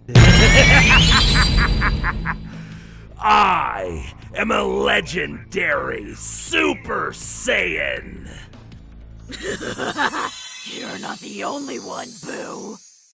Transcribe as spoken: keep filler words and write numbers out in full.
I am a legendary Super Saiyan! You're not the only one, Boo!